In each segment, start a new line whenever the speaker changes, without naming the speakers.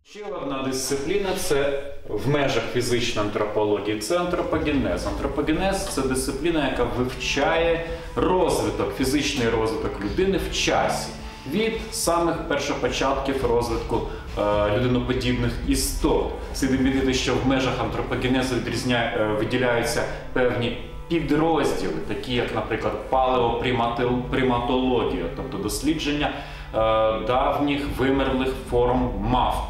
Ще одна дисципліна – це в межах фізичної антропології – це антропогенез. Антропогенез – це дисципліна, яка вивчає розвиток, фізичний розвиток людини в часі. Від самих першопочатків розвитку людиноподібних істот. Слід відмітити, що в межах антропогенезу виділяються певні підрозділи, такі як, наприклад, палеоприматологія, тобто дослідження давніх вимерлих форм мавп,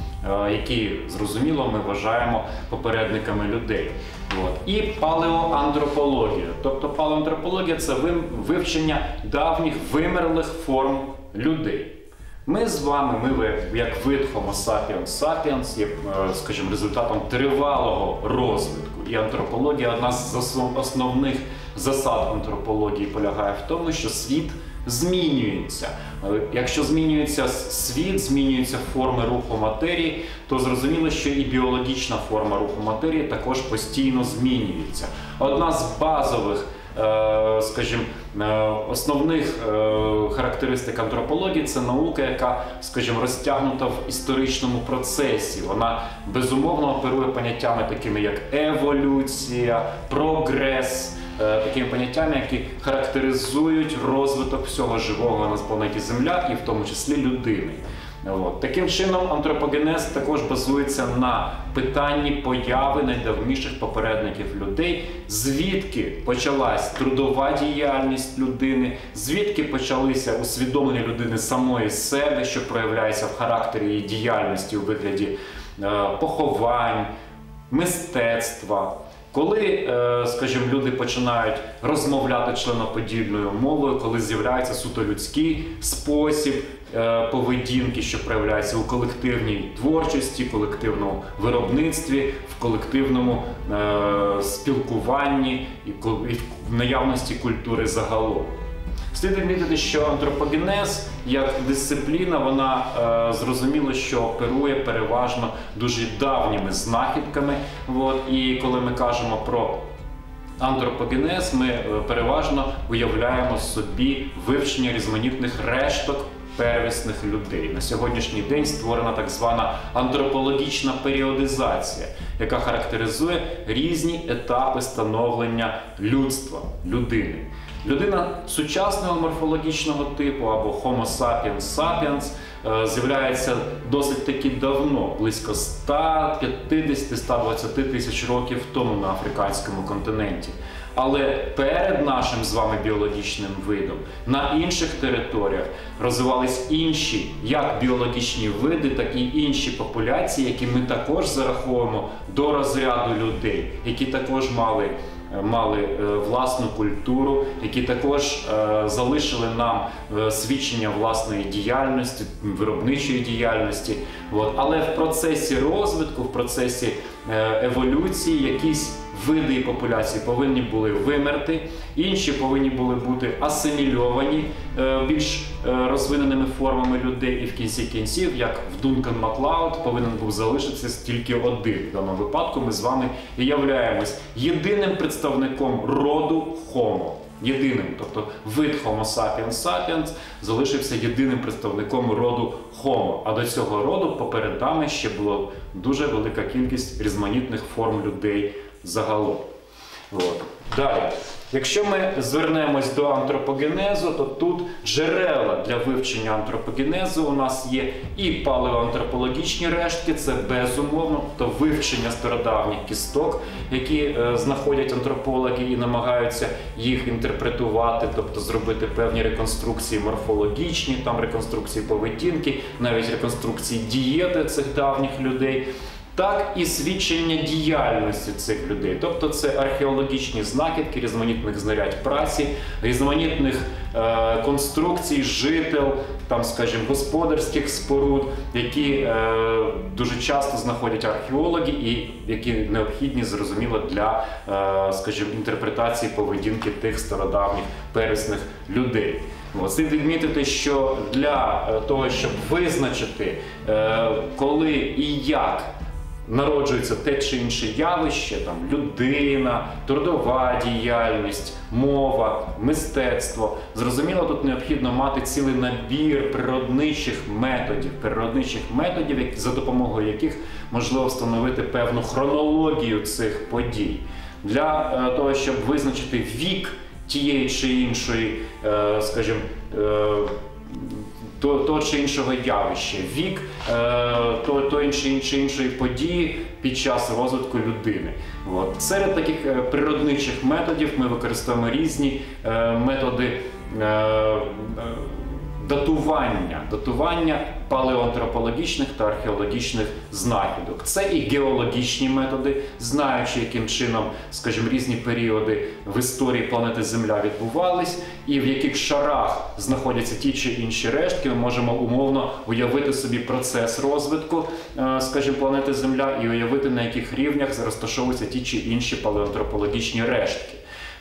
які, зрозуміло, ми вважаємо попередниками людей. І палеоантропологія. Тобто палеоантропологія – це вивчення давніх вимерлих форм людей. Ми з вами, як вид Homo sapiens sapiens, є, скажімо, результатом тривалого розвитку. І антропологія, одна з основних засад антропології полягає в тому, що світ змінюється. Якщо змінюється світ, змінюються форми руху матерії, то зрозуміло, що і біологічна форма руху матерії також постійно змінюється. Одна з базових, скажімо, основних характеристик антропології – це наука, яка, скажімо, розтягнута в історичному процесі. Вона, безумовно, оперує поняттями такими, як еволюція, прогрес, такими поняттями, які характеризують розвиток всього живого на планеті Земля і в тому числі людини. Таким чином, антропогенез також базується на питанні появи найдавніших попередників людей, звідки почалась трудова діяльність людини, звідки почалися усвідомлення людини самої себе, що проявляється в характері її діяльності у вигляді поховань, мистецтва. Коли, скажімо, люди починають розмовляти членоподібною мовою, коли з'являється суто людський спосіб поведінки, що проявляється у колективній творчості, колективному виробництві, в колективному спілкуванні і в наявності культури загалом. Слід відмітити, що антропогенез як дисципліна, вона зрозуміло, що оперує переважно дуже давніми знахідками. І коли ми кажемо про антропогенез, ми переважно уявляємо собі вивчення різноманітних решток первісних людей. На сьогоднішній день створена так звана антропологічна періодизація, яка характеризує різні етапи становлення людства, людини. Людина сучасного морфологічного типу, або Homo sapiens sapiens, з'являється досить таки давно, близько 150-120 тисяч років тому на африканському континенті. Але перед нашим з вами біологічним видом на інших територіях розвивались інші як біологічні види, так і інші популяції, які ми також зараховуємо до розряду людей, які також мали власну культуру, які також залишили нам свідчення власної діяльності, виробничої діяльності. Але в процесі розвитку, в процесі еволюції якісь види і популяції повинні були вимерти, інші повинні були бути асимільовані більш розвиненими формами людей, і в кінці кінців, як в Дункан Маклауд, повинен був залишитися тільки один. В даному випадку ми з вами і являємось єдиним представником роду Homo. Єдиним, тобто вид Homo sapiens sapiens залишився єдиним представником роду Homo. А до цього роду поперед нами ще була дуже велика кількість різноманітних форм людей загалом. Далі. Якщо ми звернемось до антропогенезу, то тут джерела для вивчення антропогенезу у нас є і палеоантропологічні рештки, це безумовно, то вивчення стародавніх кісток, які знаходять антропологи і намагаються їх інтерпретувати, тобто зробити певні реконструкції морфологічні, там реконструкції поведінки, навіть реконструкції дієти цих давніх людей. Так і свідчення діяльності цих людей. Тобто це археологічні знахідки різноманітних знарядь праці, різноманітних конструкцій, жител, там, скажімо, господарських споруд, які дуже часто знаходять археологи і які необхідні, зрозуміло, для, скажімо, інтерпретації поведінки тих стародавніх первісних людей. Слід відмітити, що для того, щоб визначити, коли і як народжується те чи інше явище, там, людина, трудова діяльність, мова, мистецтво. Зрозуміло, тут необхідно мати цілий набір природничих методів, за допомогою яких можливо встановити певну хронологію цих подій. Для того, щоб визначити вік тієї чи іншої, скажімо, того чи іншого явища, вік тої чи іншої події під час розвитку людини. От. Серед таких природничих методів ми використовуємо різні методи датування палеоантропологічних та археологічних знахідок. Це і геологічні методи, знаючи, яким чином, скажімо, різні періоди в історії планети Земля відбувались, і в яких шарах знаходяться ті чи інші рештки, ми можемо умовно уявити собі процес розвитку, скажімо, планети Земля і уявити, на яких рівнях розташовуються ті чи інші палеоантропологічні рештки.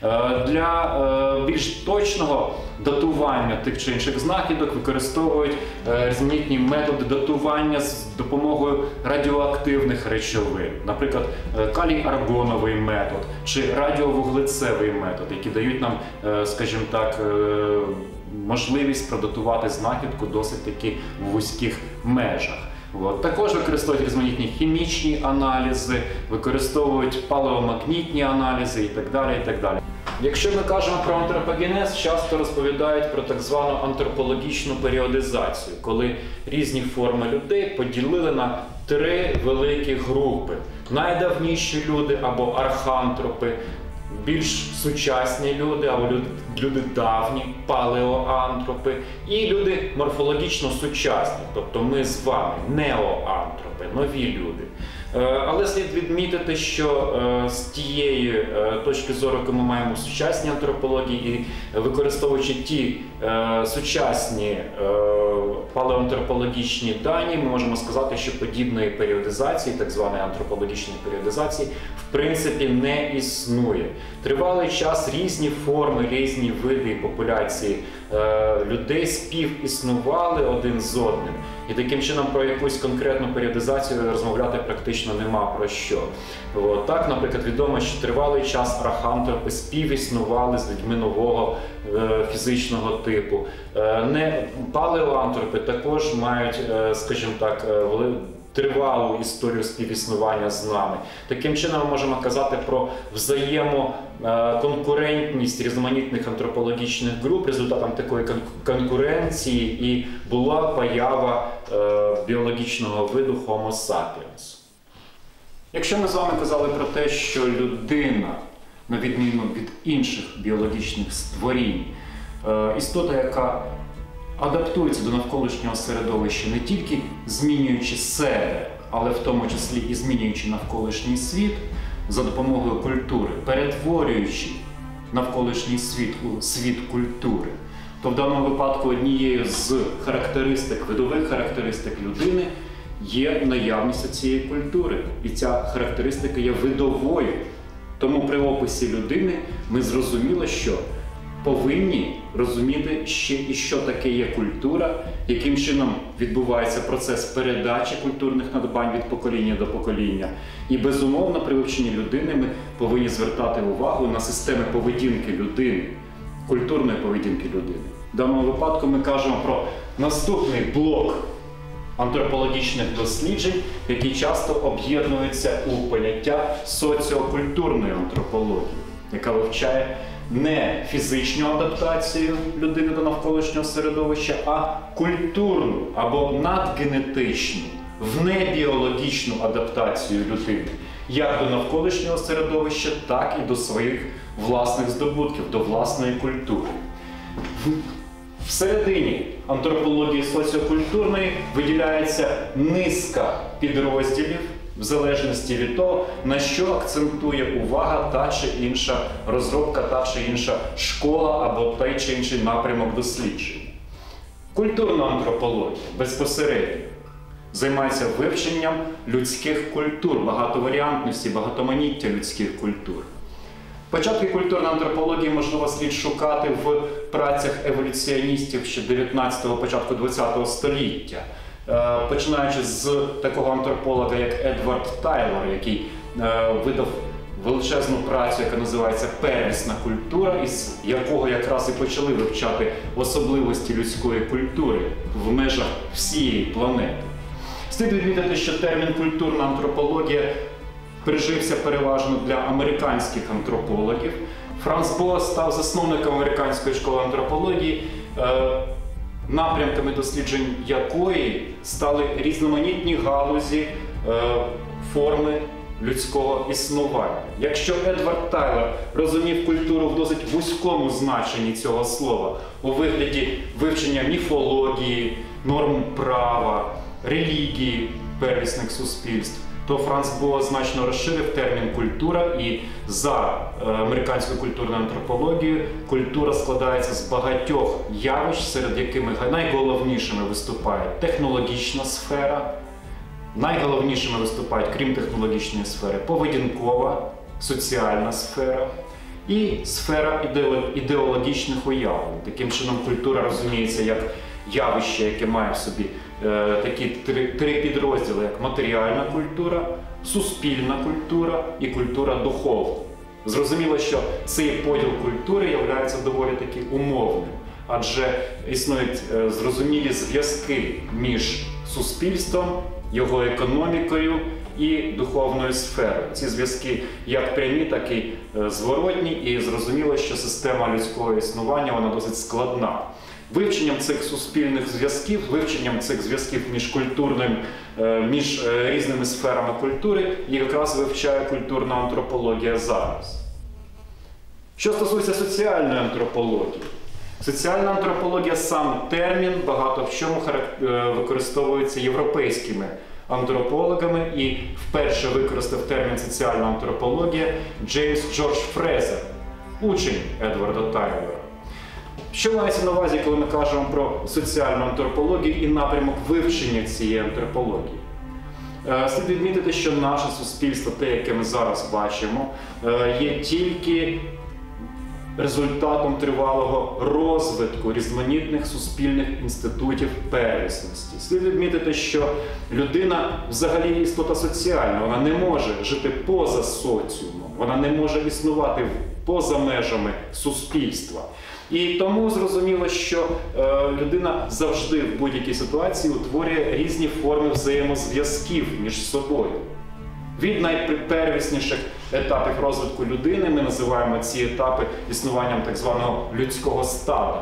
Для більш точного датування тих чи інших знахідок використовують різноманітні методи датування з допомогою радіоактивних речовин, наприклад, калій-аргоновий метод чи радіовуглецевий метод, які дають нам, скажімо так, можливість продатувати знахідку досить таки в вузьких межах. От. Також використовують різноманітні хімічні аналізи, використовують палеомагнітні аналізи і так далі, і так далі. Якщо ми кажемо про антропогенез, часто розповідають про так звану антропологічну періодизацію, коли різні форми людей поділили на три великі групи. Найдавніші люди або архантропи, більш сучасні люди або люди давні, палеоантропи, і люди морфологічно сучасні, тобто ми з вами, неоантропи, нові люди. Але слід відмітити, що з тієї точки зору, яку ми маємо в сучасній антропології, і використовуючи ті сучасні палеоантропологічні дані, ми можемо сказати, що подібної періодизації, так званої антропологічної періодизації, в принципі не існує. Тривалий час різні форми, різні види і популяції людей співіснували один з одним. І таким чином про якусь конкретну періодизацію розмовляти практично нема про що. От. Так, наприклад, відомо, що тривалий час архантропи співіснували з людьми нового фізичного типу. Палеоантропи також мають, скажімо так, тривалу історію співіснування з нами. Таким чином ми можемо казати про взаємоконкурентність різноманітних антропологічних груп. Результатом такої конкуренції і була поява біологічного виду Homo sapiens. Якщо ми з вами казали про те, що людина, на відміну від інших біологічних створінь, істота, яка адаптується до навколишнього середовища не тільки змінюючи себе, але в тому числі і змінюючи навколишній світ за допомогою культури, перетворюючи навколишній світ у світ культури, то в даному випадку однією з характеристик, видових характеристик людини є наявність цієї культури. І ця характеристика є видовою. Тому при описі людини ми зрозуміли, що повинні розуміти ще і що таке є культура, яким чином відбувається процес передачі культурних надбань від покоління до покоління. І безумовно при вивченні людини ми повинні звертати увагу на системи поведінки людини, культурної поведінки людини. В даному випадку ми кажемо про наступний блок антропологічних досліджень, які часто об'єднуються у поняття соціокультурної антропології, яка вивчає не фізичну адаптацію людини до навколишнього середовища, а культурну або надгенетичну, внебіологічну адаптацію людини як до навколишнього середовища, так і до своїх власних здобутків, до власної культури. Всередині антропології соціокультурної виділяється низка підрозділів, в залежності від того, на що акцентує увага та чи інша розробка, та чи інша школа або той чи інший напрямок досліджень. Культурна антропологія безпосередньо займається вивченням людських культур, багатоваріантності, багатоманіття людських культур. Початки культурної антропології, можливо, слід шукати в працях еволюціоністів ще 19-го, початку 20-го століття. починаючи з такого антрополога, як Едвард Тайлор, який видав величезну працю, яка називається «Первісна культура», із якого якраз і почали вивчати особливості людської культури в межах всієї планети. Слід відмітити, що термін «культурна антропологія» прижився переважно для американських антропологів. Франц Боас став засновником американської школи антропології, напрямками досліджень якої стали різноманітні галузі, форми людського існування. Якщо Едвард Тайлор розумів культуру в досить вузькому значенні цього слова, у вигляді вивчення міфології, норм права, релігії первісних суспільств, то Франц Боас значно розширив термін «культура», і за американською культурною антропологією культура складається з багатьох явищ, серед якими найголовнішими виступає технологічна сфера, найголовнішими виступають, крім технологічної сфери, поведінкова, соціальна сфера і сфера ідеологічних уявлень. Таким чином, культура розуміється як явище, яке має в собі такі три підрозділи, як матеріальна культура, суспільна культура і культура духовна. Зрозуміло, що цей поділ культури є доволі таки умовним, адже існують зрозумілі зв'язки між суспільством, його економікою і духовною сферою. Ці зв'язки як прямі, так і зворотні, і зрозуміло, що система людського існування вона досить складна. Вивченням цих суспільних зв'язків, вивченням цих зв'язків між різними сферами культури якраз вивчає культурна антропологія зараз. Що стосується соціальної антропології. Соціальна антропологія, сам термін, багато в чому використовується європейськими антропологами, і вперше використав термін соціальна антропологія Джеймс Джордж Фрезер, учень Едварда Тайлора. Що мається на увазі, коли ми кажемо про соціальну антропологію і напрямок вивчення цієї антропології? Слід відмітити, що наше суспільство, те, яке ми зараз бачимо, є тільки результатом тривалого розвитку різноманітних суспільних інститутів первісності. Слід відмітити, що людина взагалі істота соціальна, вона не може жити поза соціумом, вона не може існувати поза межами суспільства. І тому зрозуміло, що людина завжди в будь-якій ситуації утворює різні форми взаємозв'язків між собою. Від найпервісніших етапів розвитку людини ми називаємо ці етапи існуванням так званого людського стада.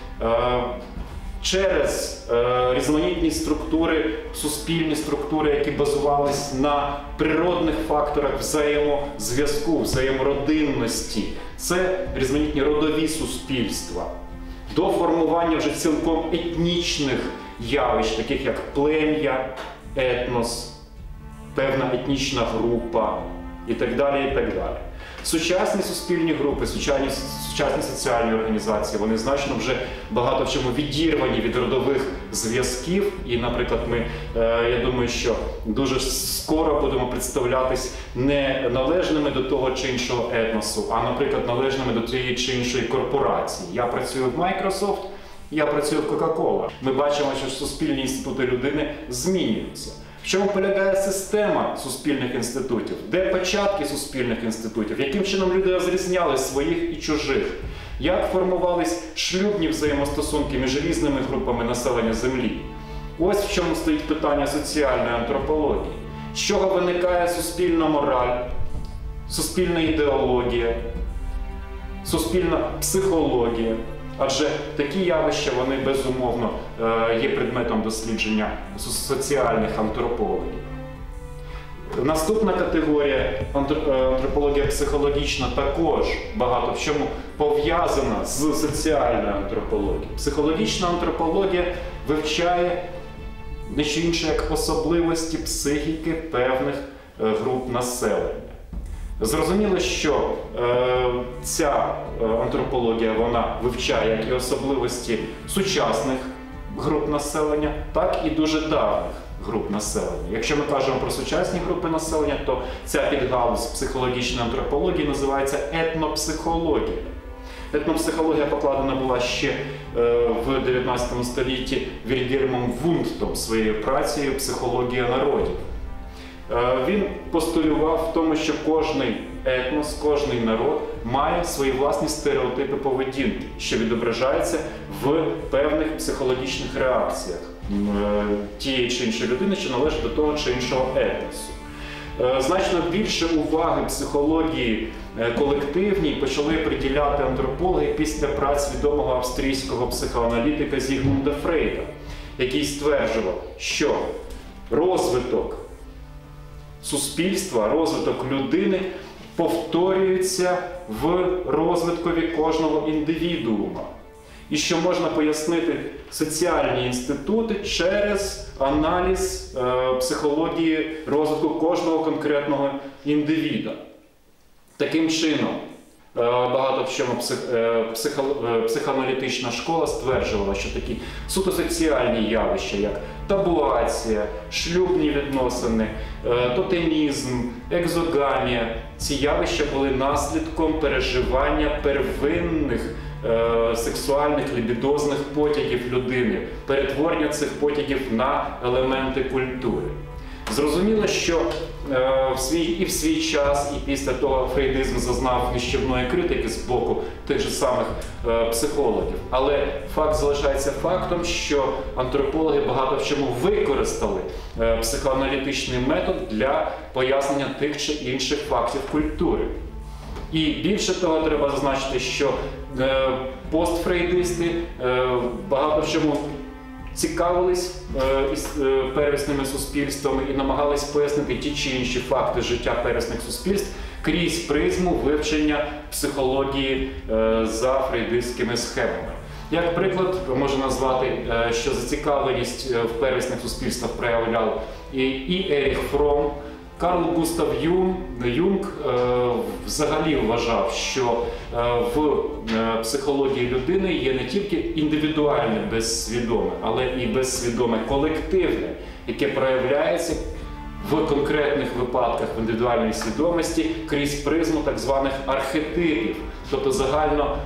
Через різноманітні структури, суспільні структури, які базувались на природних факторах взаємозв'язку, взаємородинності. Це різноманітні родові суспільства. До формування вже цілком етнічних явищ, таких як плем'я, етнос, певна етнічна група і так далі, і так далі. Сучасні суспільні групи, сучасні соціальні організації, вони значно вже багато в чому відірвані від родових зв'язків. І, наприклад, я думаю, що дуже скоро будемо представлятись не належними до того чи іншого етносу, а, наприклад, належними до тієї чи іншої корпорації. Я працюю в Microsoft, я працюю в Coca-Cola. Ми бачимо, що суспільні інститути людини змінюються. В чому полягає система суспільних інститутів? Де початки суспільних інститутів? Яким чином люди розрізняли своїх і чужих? Як формувались шлюбні взаємостосунки між різними групами населення Землі? Ось в чому стоїть питання соціальної антропології. З чого виникає суспільна мораль, суспільна ідеологія, суспільна психологія? Адже такі явища, вони безумовно є предметом дослідження соціальних антропологів. Наступна категорія, антропологія психологічна, також багато в чому пов'язана з соціальною антропологією. Психологічна антропологія вивчає не що інше, як особливості психіки певних груп населення. Зрозуміло, що ця антропологія вона вивчає як і особливості сучасних груп населення, так і дуже давніх груп населення. Якщо ми кажемо про сучасні групи населення, то ця підгалузь психологічної антропології називається етнопсихологія. Етнопсихологія покладена була ще в 19 столітті Вільгельмом Вундтом своєю працею «Психологія народів». Він постулював в тому, що кожний етнос, кожний народ має свої власні стереотипи поведінки, що відображаються в певних психологічних реакціях тієї чи іншої людини, що належить до того чи іншого етносу. Значно більше уваги психології колективній почали приділяти антропологи після праць відомого австрійського психоаналітика Зігмунда Фрейда, який стверджував, що розвиток суспільства, розвиток людини повторюється в розвиткові кожного індивідуума. І що можна пояснити соціальні інститути через аналіз психології розвитку кожного конкретного індивіда. Таким чином, багато в чому психоаналітична школа стверджувала, що такі суто соціальні явища, як табуація, шлюбні відносини, тотемізм, екзогамія, ці явища були наслідком переживання первинних сексуальних лібідозних потягів людини, перетворення цих потягів на елементи культури. Зрозуміло, що в свій час, і після того фрейдизм зазнав нищівної критики з боку тих же самих психологів. Але факт залишається фактом, що антропологи багато в чому використали психоаналітичний метод для пояснення тих чи інших фактів культури. І більше того, треба зазначити, що постфрейдисти багато в чому цікавились первісними суспільствами і намагались пояснити ті чи інші факти життя первісних суспільств крізь призму вивчення психології за фрейдистськими схемами. Як приклад, можна назвати, що зацікавленість в первісних суспільствах проявляв і Еріх Фром. Карл Густав Юнг взагалі вважав, що в психології людини є не тільки індивідуальне безсвідоме, але і безсвідоме колективне, яке проявляється в конкретних випадках в індивідуальній свідомості крізь призму так званих архетипів, тобто загально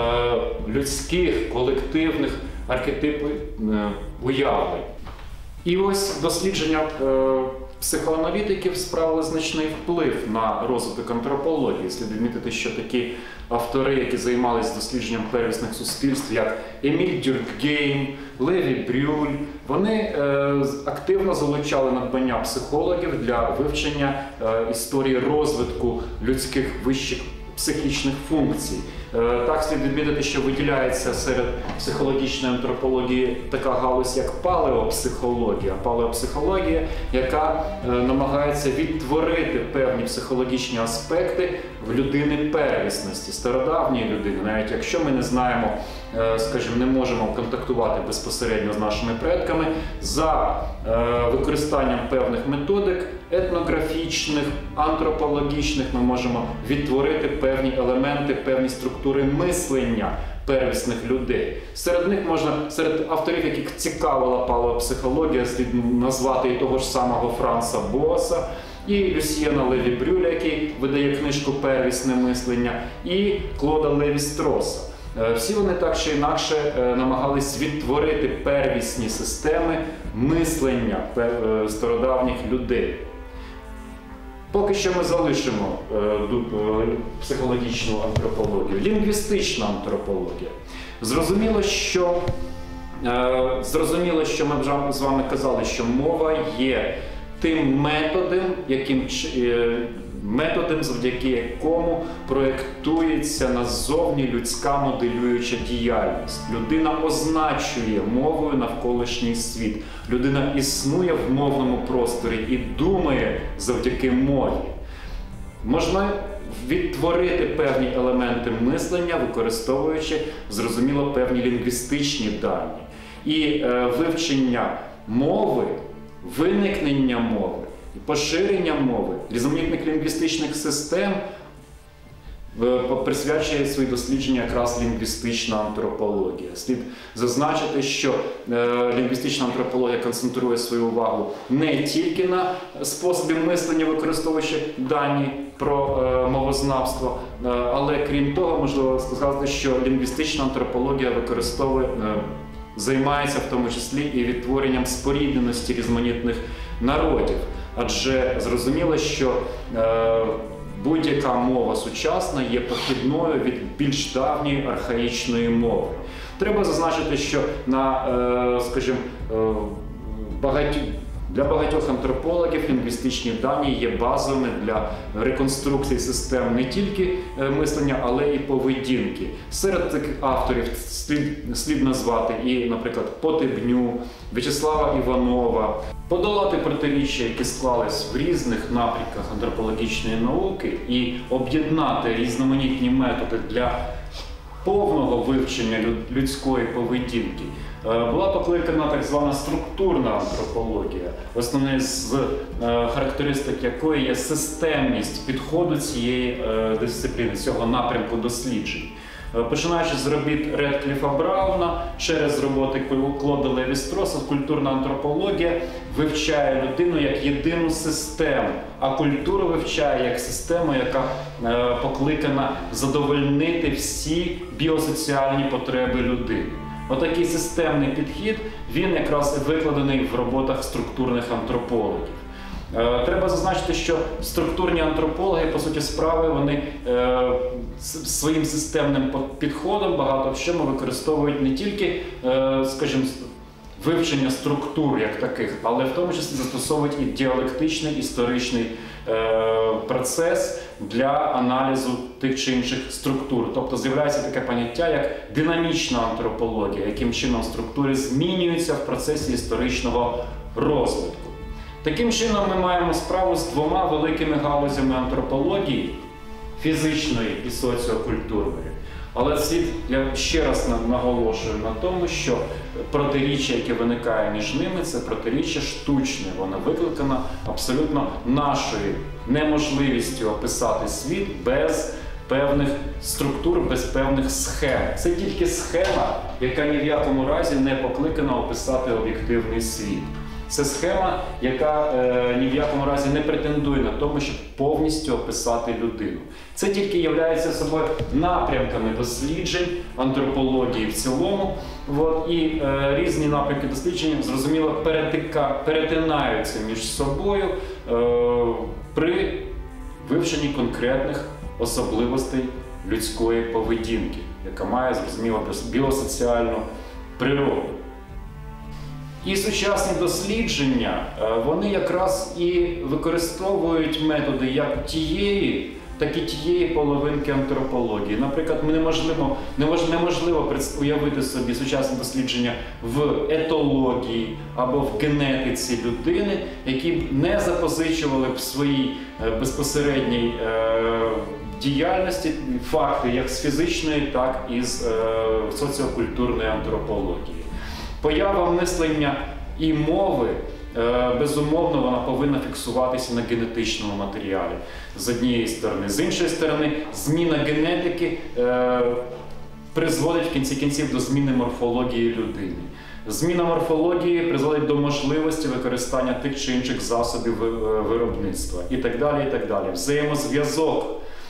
людських, колективних архетипів уявлень. І ось дослідження психоаналітиків справили значний вплив на розвиток антропології. Слід відмітити, що такі автори, які займалися дослідженням первісних суспільств, як Еміль Дюркгейм, Леві Брюль, вони активно залучали надбання психологів для вивчення історії розвитку людських вищих психічних функцій. Так, слід відмітити, що виділяється серед психологічної антропології така галузь, як палеопсихологія. Палеопсихологія, яка намагається відтворити певні психологічні аспекти в людини первісності, стародавньої людини. Навіть якщо ми не знаємо, скажімо, не можемо контактувати безпосередньо з нашими предками, за використанням певних методик етнографічних, антропологічних ми можемо відтворити певні елементи, певні структури мислення первісних людей. Серед авторів, яких цікавила палеопсихологія, слід назвати і того ж самого Франца Боаса, і Люсьєна Леві Брюля, який видає книжку «Первісне мислення», і Клода Леві-Строса. Всі вони так чи інакше намагались відтворити первісні системи мислення стародавніх людей. Поки що ми залишимо психологічну антропологію. Лінгвістична антропологія. Зрозуміло, що ми вже з вами казали, що мова є тим методом, завдяки якому проєктується назовні людська моделююча діяльність. Людина означує мовою навколишній світ. Людина існує в мовному просторі і думає завдяки мові. Можна відтворити певні елементи мислення, використовуючи, зрозуміло, певні лінгвістичні дані. І вивчення мови, виникнення мови, поширення мови, різноманітних лінгвістичних систем присвячує свої дослідження якраз лінгвістична антропологія. Слід зазначити, що лінгвістична антропологія концентрує свою увагу не тільки на способі мислення, використовуючи дані про мовознавство, але крім того, можливо сказати, що лінгвістична антропологія займається в тому числі і відтворенням спорідненості різноманітних народів. Адже зрозуміло, що будь-яка мова сучасна є похідною від більш давньої архаїчної мови. Треба зазначити, що для багатьох антропологів лінгвістичні дані є базовими для реконструкції систем не тільки мислення, але й поведінки. Серед таких авторів слід назвати і, наприклад, Потебню, В'ячеслава Іванова. Подолати протиріччя, які склались в різних напрямках антропологічної науки, і об'єднати різноманітні методи для повного вивчення людської поведінки, була покликана так звана структурна антропологія, основною з характеристик якої є системність підходу цієї дисципліни, цього напрямку досліджень. Починаючи з робіт Редкліфа Брауна, через роботи Клода Леві-Строса, культурна антропологія вивчає людину як єдину систему, а культуру вивчає як систему, яка покликана задовольнити всі біосоціальні потреби людини. Отакий системний підхід, він якраз викладений в роботах структурних антропологів. Треба зазначити, що структурні антропологи, по суті справи, вони своїм системним підходом багато в чому використовують не тільки, скажімо, вивчення структур як таких, але в тому числі застосовують і діалектичний історичний процес для аналізу тих чи інших структур. Тобто з'являється таке поняття, як динамічна антропологія, яким чином структури змінюються в процесі історичного розвитку. Таким чином ми маємо справу з двома великими галузями антропології – фізичної і соціокультурної. Але я ще раз наголошую на тому, що протиріччя, яке виникає між ними, це протиріччя штучне. Воно викликано абсолютно нашою неможливістю описати світ без певних структур, без певних схем. Це тільки схема, яка ні в якому разі не покликана описати об'єктивний світ. Це схема, яка ні в якому разі не претендує на тому, щоб повністю описати людину. Це тільки є собою напрямками досліджень, антропології в цілому. І різні напрямки досліджень, зрозуміло, перетинаються між собою при вивченні конкретних особливостей людської поведінки, яка має, зрозуміло, біосоціальну природу. І сучасні дослідження, вони якраз і використовують методи як тієї, так і тієї половинки антропології. Наприклад, неможливо уявити собі сучасні дослідження в етології або в генетиці людини, які б не запозичували б в своїй безпосередній діяльності факти як з фізичної, так і з соціокультурної антропології. Поява мислення і мови, безумовно, вона повинна фіксуватися на генетичному матеріалі, з однієї сторони. З іншої сторони, зміна генетики призводить в кінці кінців до зміни морфології людини. Зміна морфології призводить до можливості використання тих чи інших засобів виробництва і так далі, і так далі. Взаємозв'язок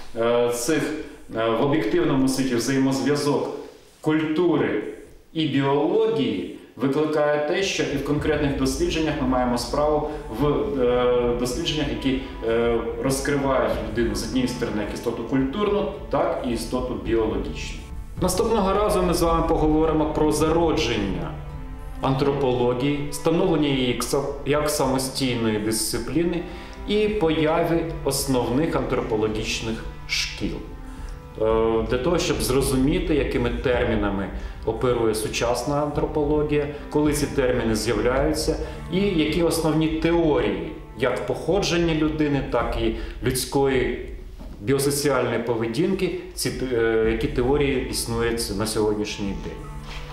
в об'єктивному світі, взаємозв'язок культури і біології викликає те, що і в конкретних дослідженнях ми маємо справу в дослідженнях, які розкривають людину з однієї сторони як істоту культурну, так і істоту біологічну. Наступного разу ми з вами поговоримо про зародження антропології, становлення її як самостійної дисципліни і появи основних антропологічних шкіл. Для того, щоб зрозуміти, якими термінами оперує сучасна антропологія, коли ці терміни з'являються, і які основні теорії, як походження людини, так і людської біосоціальної поведінки, які теорії існують на сьогоднішній день.